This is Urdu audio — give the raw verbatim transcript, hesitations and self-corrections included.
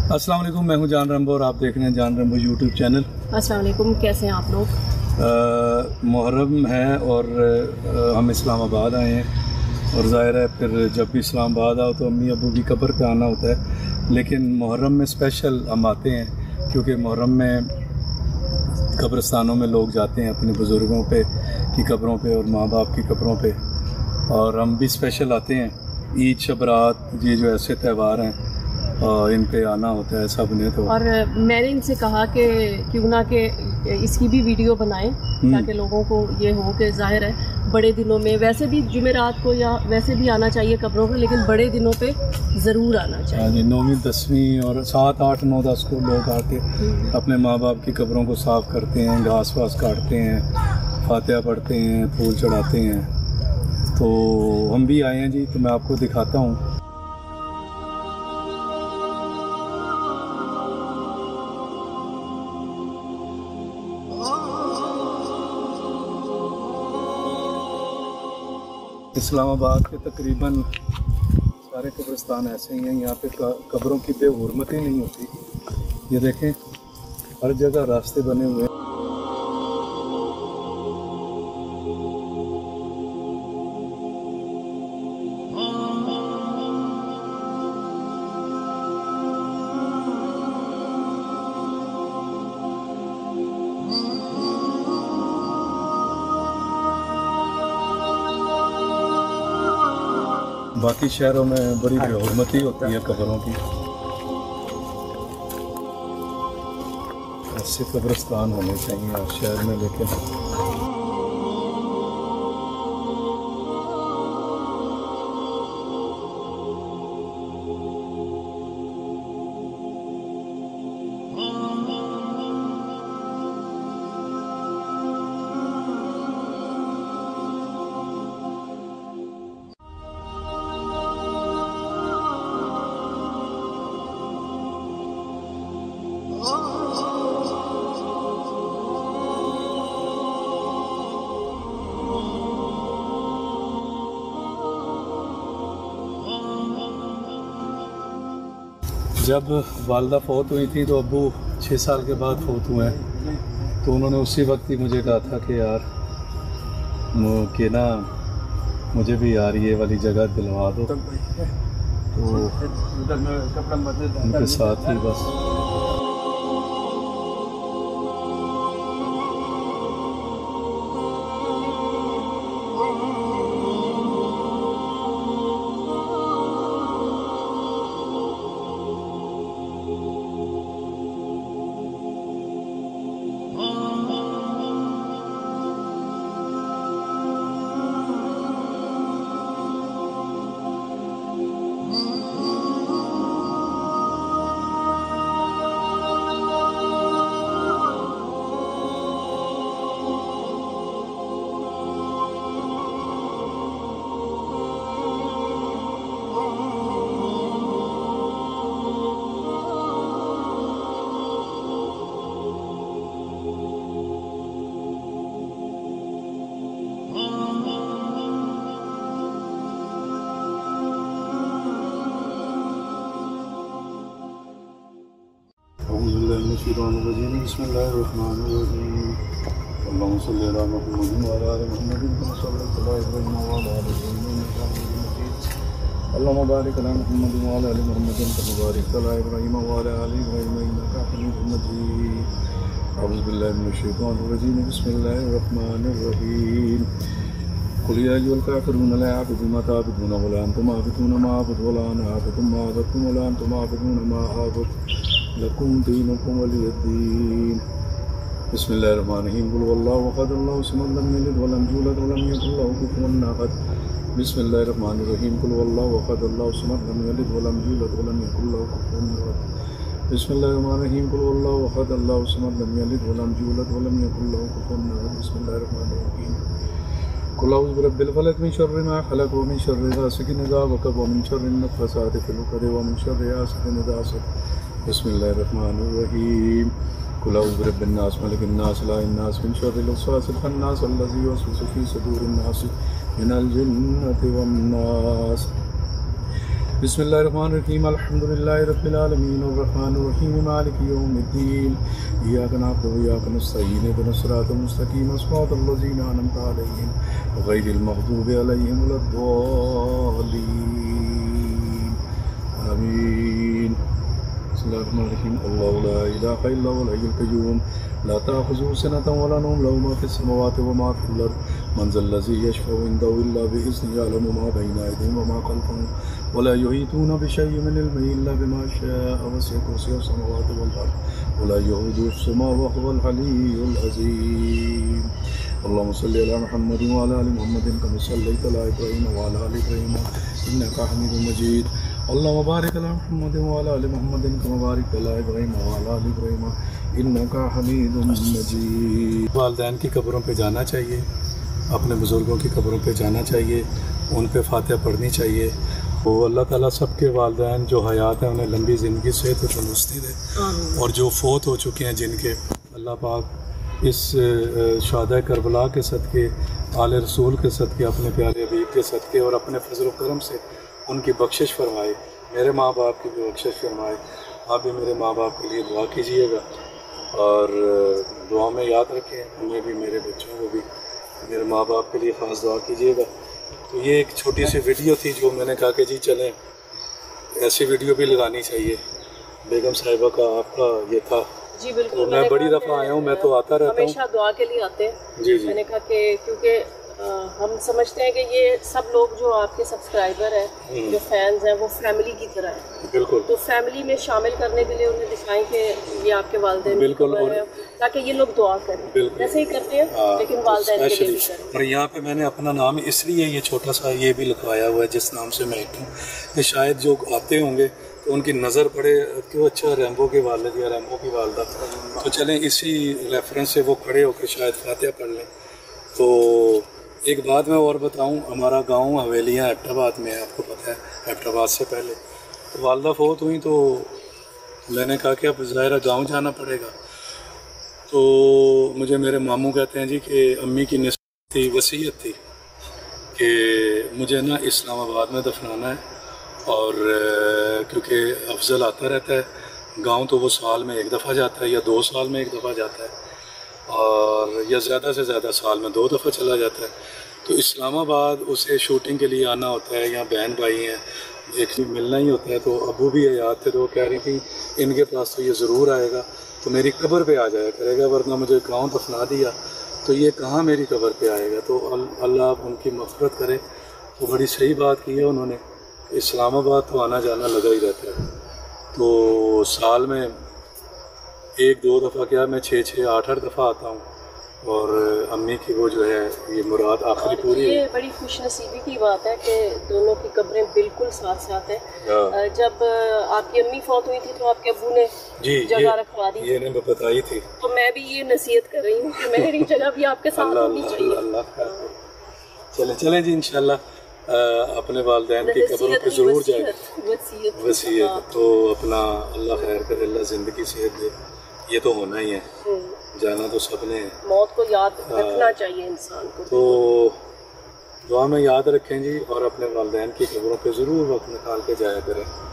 अस्सलाम वालेकुम, मैं हूं जान रंबो और आप देख रहे हैं जान रंबो यूट्यूब चैनल। अस्सलाम वालेकुम, कैसे हैं आप लोग? मुहर्रम है और आ, हम इस्लामाबाद आए हैं और ज़ाहिर है फिर जब भी इस्लामाबाद आओ तो अम्मी अबू की कब्र पे आना होता है, लेकिन मुहर्रम में स्पेशल हम आते हैं क्योंकि मुहर्रम में कब्रस्तानों में लोग जाते हैं अपने बुज़ुर्गों पे की कब्रों पे और माँ बाप की कब्रों पे, और हम भी स्पेशल आते हैं। ईद शब रात ये जो ऐसे त्यौहार हैं और इन पे आना होता है सब ने। तो और मैंने इनसे कहा कि क्यों ना कि इसकी भी वीडियो बनाएं ताकि लोगों को ये हो कि जाहिर है बड़े दिनों में वैसे भी जुमेरात को या वैसे भी आना चाहिए कब्रों पे, लेकिन बड़े दिनों पे ज़रूर आना चाहिए। हाँ जी, नौवीं दसवीं और सात आठ नौ दस को लोग आके अपने माँ बाप की कब्रों को साफ़ करते हैं, घास वास काटते हैं, फातिहा पढ़ते हैं, फूल चढ़ाते हैं। तो हम भी आए हैं जी, तो मैं आपको दिखाता हूँ। इस्लामाबाद के तकरीबन सारे कब्रिस्तान ऐसे ही हैं, यहाँ पे कब्रों की बेहुरमती नहीं होती। ये देखें हर जगह रास्ते बने हुए हैं। बाकी शहरों में बड़ी बेहुरमती होती है कब्रों की। ऐसे कब्रिस्तान होने चाहिए शहर में, लेकिन जब वालदा फौत हुई थी तो अब्बू छः साल के बाद फौत हुए हैं, तो उन्होंने उसी वक्त ही मुझे कहा था कि यार कि ना मुझे भी यार ये वाली जगह दिलवा दो। तो उनके साथ ही बस बिस्मिल्लाहिर्रहमानिर्रहीम। अल्लाहुम्मा सल्लि अला मुहम्मद व अला आलि मुहम्मद कमा सल्लैता अला इब्राहीम व अला आलि इब्राहीम इन्नका हमीदुम मजीद। अल्लाहुम्मा बारिक अला मुहम्मद व अला आलि मुहम्मद कमा बारकता अला इब्राहीम व अला आलि इब्राहीम इन्नका हमीदुम मजीद। अऊज़ु बिल्लाहि मिनश शैतानिर रजीम। बिस्मिल्लाहिर्रहमानिर्रहीम। कुल या अय्युहल काफ़िरून ला अअबुदु मा तअबुदून व ला अंतुम आबिदून मा अअबुदु व ला अना आबिदु मा अबदतुम व ला अंतुम आबिदून मा अअबुदु लकुम दीनुकुम वलिय दीन। बिस्मिल्लाहिर्रहमानिर्रहीम। कुल हुवल्लाहु अहद अल्लाहु समद लम यलिद व लम यूलद व लम यकुल लहु कुफुवन अहद। बिस्मिल्लाहिर्रहमानिर्रहीम। कुल हुवल्लाहु अहद अल्लाहु समद लम यलिद व लम यूलद व लम यकुल लहु कुफुवन अहद। बिस्मिल्लाहिर्रहमानिर्रहीम। कुल हुवल्लाहु अहद अल्लाहु समद लम यलिद व लम यूलद व लम यकुल लहु कुफुवन अहद। बिस्मिल्लाहिर्रहमानिर्रहीम। कुल अऊज़ु बिरब्बिल फलक मिन शर्रि मा खलक व मिन शर्रि गासिकिन इज़ा वक़ब व मिन शर्रि नफ़्फ़ासाति फ़िल उक़द व मिन शर्रि हासिदिन इज़ा हसद। बिस्मिल्लाहिर्रहमानिर्रहीम। कुल अऊज़ु बिरब्बिन नास मलिकिन नास इलाहिन नास मिन शर्रिल वस्वासिल खन्नास अल्लज़ी युवस्विसु फ़ी सुदूरिन नास मिनल जिन्नति वन नास। بسم اللہ الرحمن الرحیم الحمد للہ رب العالمین الرحمن الرحیم مالک یوم الدین ایاک نعبد و ایاک نستعین اهدنا الصراط المستقیم صراط الذین انعمت علیہم غیر المغضوب علیہم ولا الضالین آمین. بسم اللہ الرحمن الرحیم اللہ لا الہ الا هو الحی القیوم لا تأخذه سنة ولا نوم له ما في السماوات وما في الأرض من ذا الذي يشفع عنده إلا بإذنه يعلم ما بين أيديهم وما خلفهم ولا يحيطون بشيء من علمه إلا بما شاء وسع كرسيه السماوات والأرض ولا يؤوده حفظهما وهو العلي العظيم. اللهم صل على محمد وعلى آل محمد كما صليت على إبراهيم وعلى آل إبراهيم إنك حميد مجيد. اللهم بارك على محمد وعلى آل محمد كما باركت على إبراهيم وعلى آل إبراهيم انکا حمید مجید. والدین کی قبروں پہ جانا چاہیے، اپنے بزرگوں کی قبروں پہ جانا چاہیے، ان پہ فاتحہ پڑھنی چاہیے. وہ اللہ تعالیٰ سب کے والدین جو حیات ہیں انہیں لمبی زندگی صحت و تندرستی دے، اور جو فوت ہو چکے ہیں جن کے، اللہ پاک اس شہداء کربلا کے صدقے، آل رسول کے صدقے، اپنے پیارے حبیب کے صدقے اور اپنے فضل و کرم سے ان کی بخشش فرمائے. میرے ماں باپ کی بھی بخشش فرمائے. آپ بھی میرے ماں باپ کے لیے دعا کیجیے گا اور دعا میں یاد رکھیں. ہمیں بھی، میرے بچوں کو بھی، میرے ماں باپ کے لیے خاص دعا کیجیے گا. تو یہ ایک چھوٹی سی ویڈیو تھی جو میں نے کہا کہ جی چلیں ایسی ویڈیو بھی لگانی چاہیے. بیگم صاحبہ کا آپ کا یہ تھا. جی بالکل. تو میں بڑی دفعہ آیا ہوں، میں تو آتا رہتا ہوں، ہمیشہ دعا کے لیے آتے ہیں. جی جی. میں نے کہا کہ کیونکہ ہم سمجھتے ہیں کہ یہ سب لوگ جو آپ کے سبسکرائبر ہیں، جو فینز ہیں، وہ فیملی کی طرح ہیں. بالکل. تو فیملی میں شامل کرنے کے لیے انہیں دکھائیں کہ یہ آپ کے والدین بالکل، ہیں، تاکہ یہ لوگ دعا کریں. جیسے ہی کرتے ہیں لیکن والدین کے لیے بھی کریں. اور یہاں پہ میں نے اپنا نام اس لیے یہ چھوٹا سا یہ بھی لکھوایا ہوا ہے جس نام سے میں ایک ہوں، کہ شاید جو آتے ہوں گے تو ان کی نظر پڑے کہ وہ اچھا ریمبو کے والد یا ریمبو کی والدہ، تو چلیں اسی ریفرنس سے وہ کھڑے ہو کے شاید فاتحہ پڑھ لیں. تو ایک بات میں اور بتاؤں، ہمارا گاؤں حویلیاں ایبٹ آباد میں ہے، آپ کو پتہ ہے. ایبٹ آباد سے پہلے تو والدہ فوت ہوئی تو میں نے کہا کہ اب ظاہرہ گاؤں جانا پڑے گا. تو مجھے میرے ماموں کہتے ہیں جی کہ امی کی نصیحت تھی، وصیت تھی کہ مجھے نا اسلام آباد میں دفنانا ہے، اور کیونکہ افضل آتا رہتا ہے گاؤں، تو وہ سال میں ایک دفعہ جاتا ہے یا دو سال میں ایک دفعہ جاتا ہے، اور یا زیادہ سے زیادہ سال میں دو دفعہ چلا جاتا ہے. تو اسلام آباد اسے شوٹنگ کے لیے آنا ہوتا ہے، یا بہن بھائی ہیں ایک ملنا ہی ہوتا ہے. تو ابو بھی یاد تھے، تو وہ کہہ رہی تھی ان کے پاس تو یہ ضرور آئے گا، تو میری قبر پہ آ جایا کرے گا، ورنہ مجھے گاؤں دفنا دیا تو یہ کہاں میری قبر پہ آئے گا. تو اللہ آپ ان کی مغفرت کرے. تو بڑی صحیح بات کی ہے انہوں نے. اسلام آباد تو آنا جانا لگا ہی رہتا ہے. تو سال میں ایک دو دفعہ کیا، میں چھ چھ آٹھ آٹھ دفعہ آتا ہوں، اور امی کی وہ جو ہے یہ مراد آخری پوری ہے. یہ بڑی خوش نصیبی کی بات ہے کہ دونوں کی قبریں بالکل ساتھ ساتھ ہیں. جب آپ کی امی فوت ہوئی تھی تو آپ کے ابو نے جی جگہ رکھوا دی، یہ نے بتائی تھی. تو میں بھی یہ نصیحت کر رہی ہوں کہ میری جگہ بھی آپ کے ساتھ ہونی چاہیے. اللہ چلیں چلیں جی انشاءاللہ اپنے والدین کی قبروں پہ ضرور جائیں. وصیت تو اپنا اللہ خیر کرے، اللہ زندگی صحت دے. یہ تو ہونا ہی ہے، جانا تو سب نے. موت کو یاد رکھنا چاہیے انسان کو. تو دعا میں یاد رکھیں جی، اور اپنے والدین کی قبروں پہ ضرور وقت نکال کے جایا کریں.